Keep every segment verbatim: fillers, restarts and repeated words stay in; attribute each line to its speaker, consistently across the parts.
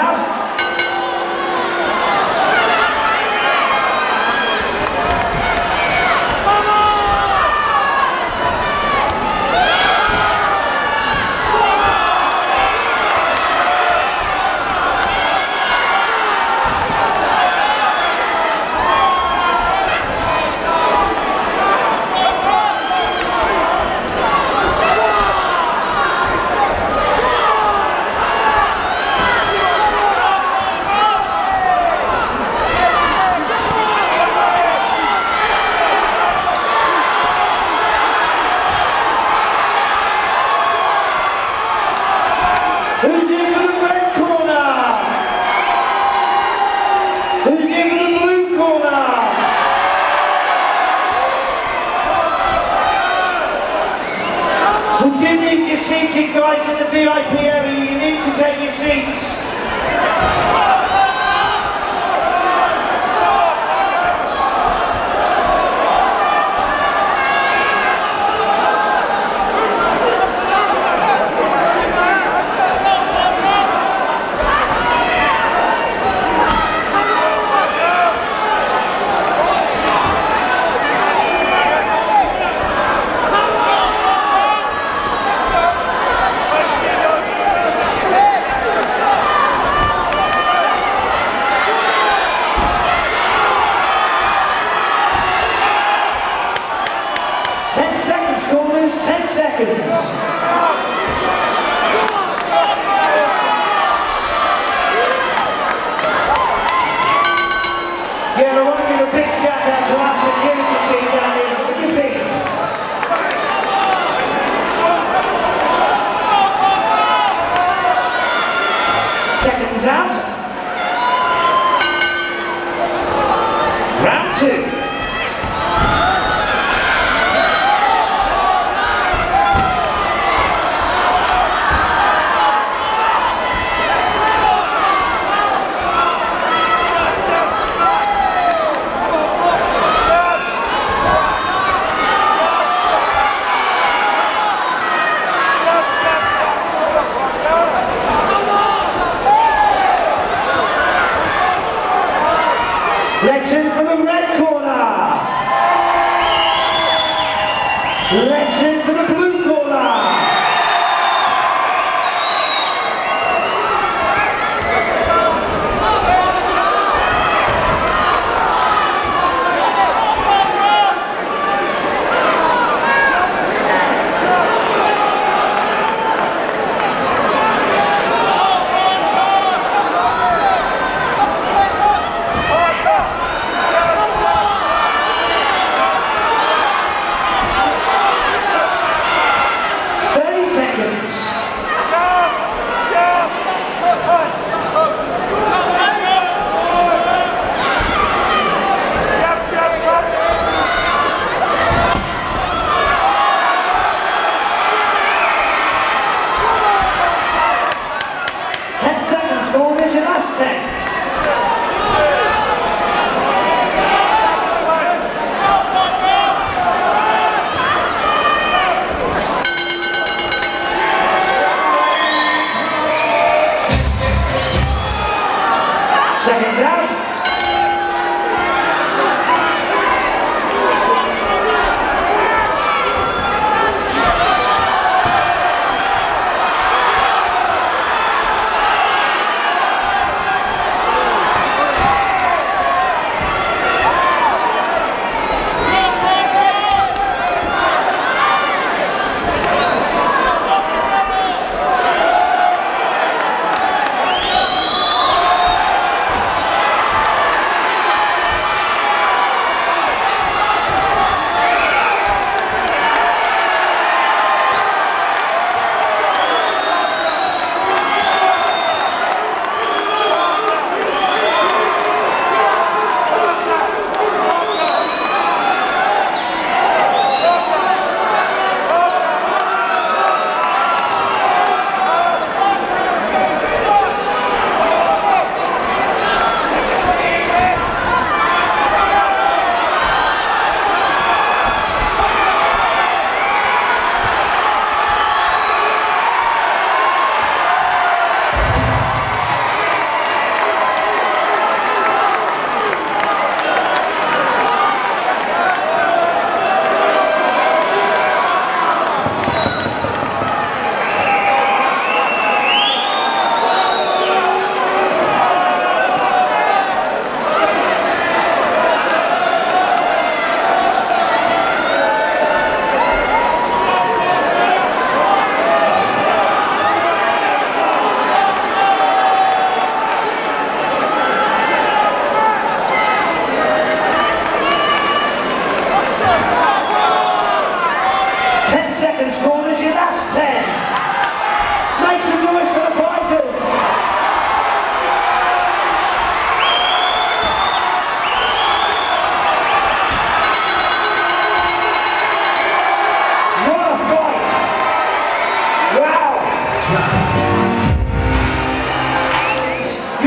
Speaker 1: out. Who's in for the red corner? Who's in for the blue corner? We do need your seating, guys, in the V I P area. You need to take your seats. ten seconds, corners, ten seconds. Yeah, I want to give a big shout out to our security team down here. Look at your feet. Seconds out. Round two. Let's in for the red corner. Let's in for the blue corner. Seconds out.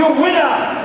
Speaker 1: your winner,